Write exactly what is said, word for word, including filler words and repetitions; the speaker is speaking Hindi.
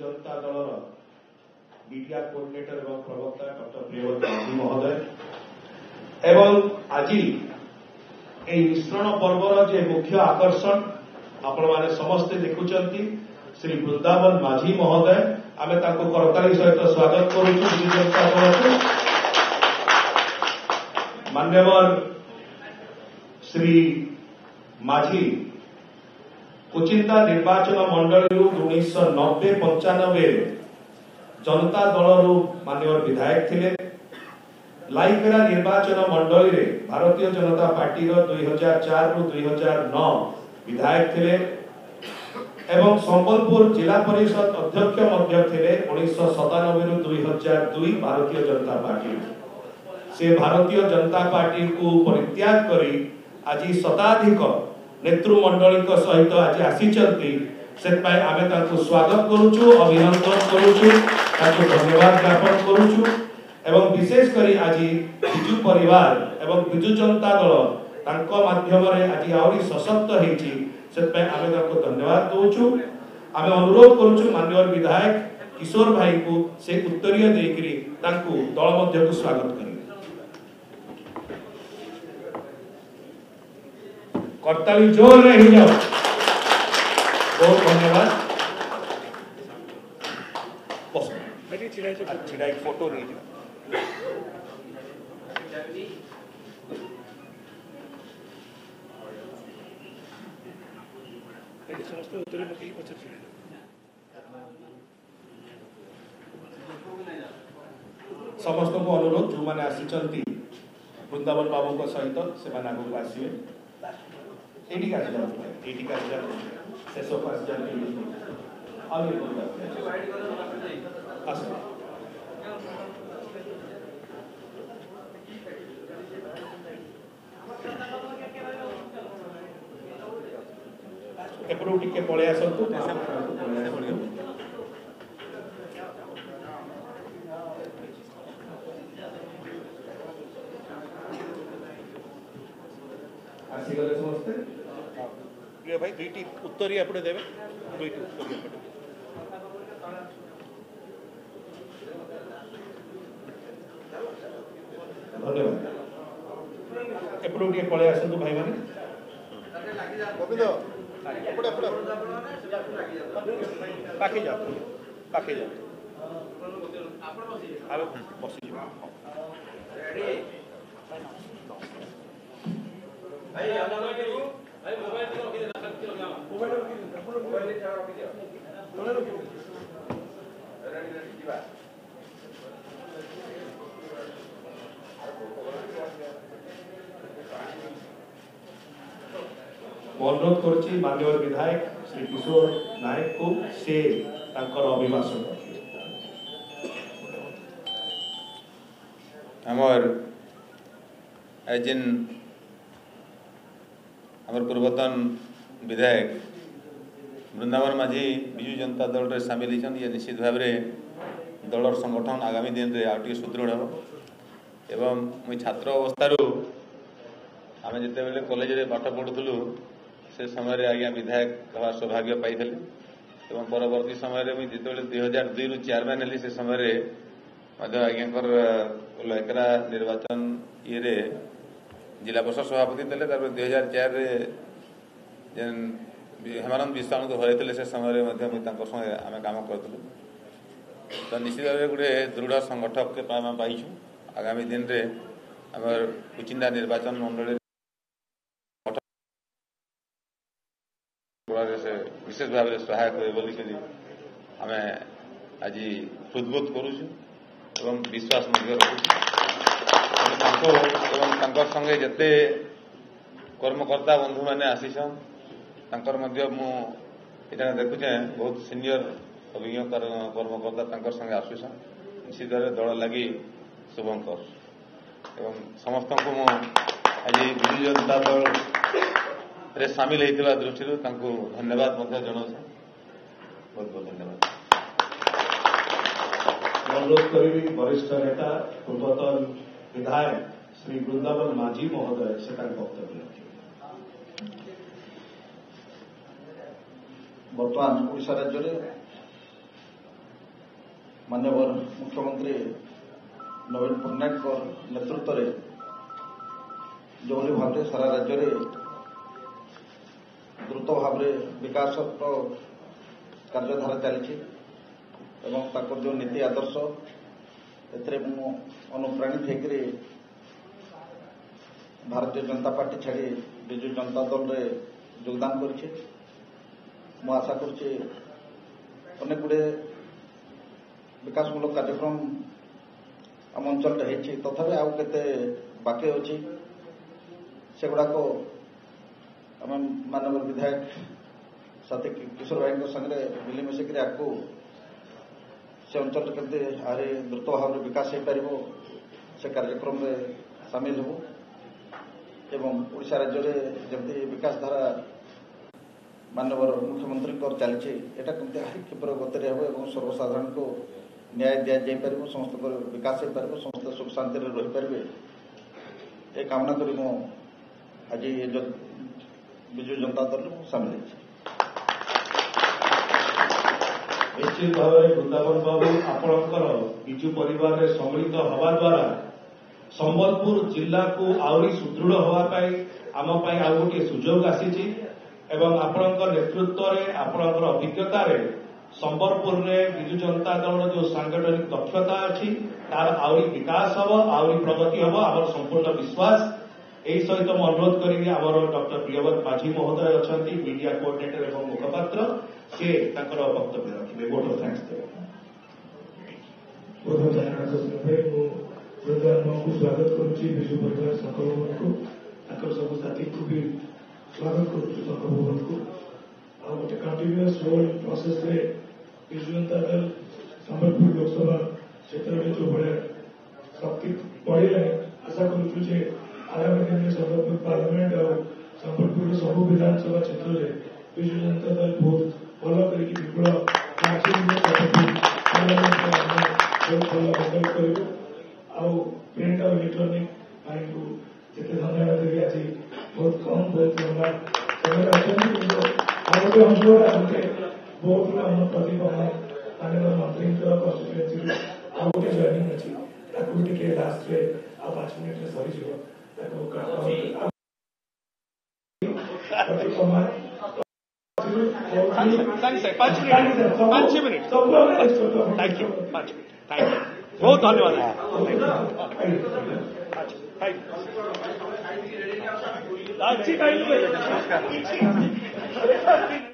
जनता दल मीडिया कोऑर्डिनेटर एवं प्रवक्ता डॉक्टर प्रियव्रत माझी महोदय एवं आज मिश्रण पर्वर जे मुख्य आकर्षण आपण मैंने समस्ते देखुंट श्री वृंदावन माझी महोदय आमे ताको करताली सहित स्वागत करूँ विजु जनता दल को मान्यवर श्री माझी कुचिंदा निर्वाचन मंडल उन्नीस नब्बे पंचानबे जनता दल मान्यवर विधायक थिले लाइकेरा निर्वाचन मंडल रे भारतीय जनता पार्टी दुई हजार चार रु दुई हजार नौ विधायक थिले एवं संबलपुर जिला परिषद अध्यक्ष मध्य थिले उन्नीस सतानबे रु दुई हजार दुई भारतीय जनता पार्टी से भारतीय जनता पार्टी को परित्याग करी आज शताधिक नेतृमंडली सहित आज आसीचंती से आमे तांको स्वागत करूछु अभिनंदन करूछु तांको धन्यवाद ज्ञापन करूछु एवं विशेष करी आज बिजु परिवार एवं बिजु जनता दल तांको माध्यम रे आज आउरी सशक्त हेछि से आमे तांको धन्यवाद दोछु आमे अनुरोध करूछु माननीय विधायक किशोर भाई को से उत्तरीय देकरी तांको दल मध्य को स्वागत करी करताली जोर रे ही जाओ बहुत धन्यवाद बस मेरी चिड़ाई से चिड़ाई फोटो नहीं जा एडी समस्त उत्तरी में कई पचर चिड़ाई समस्त को अनुरोध जो माने आसीचंती वृंदावन बाबू को सहित से माने आगो आसीबे एडी का जा एडी का जा शेष पास जा आगे आस एपरो टिके पळे आसंतु आसी गले समस्ते प्रिय भाई दुईटी उत्तरी आपने देवे दुईटी उत्तरी आपने धन्यवाद एपड़ो टिके पळे आसंतु भाई माने गोविंद एपड़े एपड़े पाके जा पाके जा आलो बसी जा रेडी भाई हम लोग के भाई मोबाइल को रखी दे रखी लगा मोबाइल रखी दे अपन मोबाइल ले जा रखी दे मोबाइल रखी रेडी रेडी जीवा अनुरोध करछि माननीय विधायक श्री किशोर नायक को से तांकर अभिभाषण हमर एजिन हमर पूर्वतन विधायक वृंदावन माझी बिजु जनता दल रे शामिल छन ये निश्चित भाव रे दलर संगठन आगामी दिन रे आउटी सुदृढ़ हो एवं मुई छात्र अवस्था आम जिते बेले कॉलेज रे पाठ पढ़ुलु से समय रे आज्ञा विधायक हवा सौभाग्य पाइथिले एवं परवर्ती समय रे मुई जिते दुई हजार दुई रु चेयरमैन हेली से समय रे मध्य आज्ञाकर लयकरा निर्वाचन ये जिला परिषद सभापति थे दुई हजार चार जेन हेमानंद विश्वाण को हरई से समय संगे आम कम करूँ तो निश्चित भाव गोटे दृढ़ संगठक के पाइछू आगामी दिन में आम कुचिंदा निर्वाचन मंडल से विशेष भाव में सहायक हुए बोलिकी आम आज हृदबोध करुचु एवं विश्वास रखुचु संगे जिते कर्मकर्ता बंधु मैंने आसीछन तांकर मध्य मु इटा देखुचे बहुत सीनियर अभिज्ञ कर्मकर्ता संगे आसुछन निश्चित भाव दल लगी शुभंकर एवं समस्त को मु आज बिजु जनता दल रे सामिल होता दृष्टि धन्यवाद जनाऊँ बहुत बहुत धन्यवाद अनुरोध करी वरिष्ठ नेता पूर्वतन विधायक श्री वृंदावन माझी महोदय से वक्तव्य बर्तमान ओडिशा राज्य माननीय मुख्यमंत्री नवीन पट्टनायक नेतृत्व में जो भाव में सारा राज्य में द्रुत भाव में विकास कार्यधारा चली जो नीति आदर्श ए अनुप्राणित होकर भारतीय जनता पार्टी छाड़ी विजु जनता दल रे योगदान करुचे मु आशा करुचे अनेक गुड़े विकासमूलक कार्यक्रम आम अंचल तथापि आउ केते बाकी अच्छी से गुड़ाक आम मानव विधायक साथी किशोर भाई संगे मिलमिशिक आपको से अंचल केते आरे द्रुत भाव में विकास हो पार से कार्यक्रम में सामिल हो एवं ओडिशा राज्य में जमी विकास धारा माननीय मुख्यमंत्री चलती यहाँ कमी क्षिप्र गति हो सर्वसाधारण को न्याय दि जापर समस्त विकास हो पार समस्त सुख शांति रही पारे ये कामना करी मु आज विजु जनता दल सामिल हो निश्चित भाव में वृंदावन बाबू आपणकर विजु परिवार में सम्मिलित हवा द्वारा संबलपुर जिला को आहरी सुदृढ़ होगापाई आम आउ गोटे सुजोग आसी एवं आपणकर नेतृत्व में आपणकर अभिज्ञता रे संबलपुर में विजु जनता दल जो सांगठनिक दक्षता अच्छी तार आहरी विकास हम आहरी प्रगति हम आम संपूर्ण विश्वास यही सहित मुझे अनुरोध करी आमर डॉक्टर प्रियव्रत माझी महोदय अच्छा मीडिया कोऑर्डिनेटर एवं मुखपात्र से वक्तव्य रखिए वोट ऑफ थैंक्स को स्वागत करुच्ची विजु परिवार संघ भवन को सब साथी को भी स्वागत करुच्ची संघ भवन को आ गोटे कंटिन्यूअस रोल प्रोसेस रे विजु जनता दल संबलपुर लोकसभा क्षेत्र में जो भाया शक्ति बढ़े आशा करुचु जे आगामी दिन में संबलपुर पार्लियामेंट और संबलपुर सब विधानसभा क्षेत्र में विजु जनता दल बहुत भल कर विपुल भल कर प्रिंट और इलेक्ट्रोनिक भाई को जिते धन्यवाद देवी आज बहुत कम बहुत लंबा समय गोटे अंचल आगे बहुत आम प्रदीप माननीय मंत्री कन्स्टिट्युएन्सी आ गोटे जॉइनिंग अच्छी टे लास्ट आ पांच मिनिट सरीज थैंक यू बहुत धन्यवाद अच्छी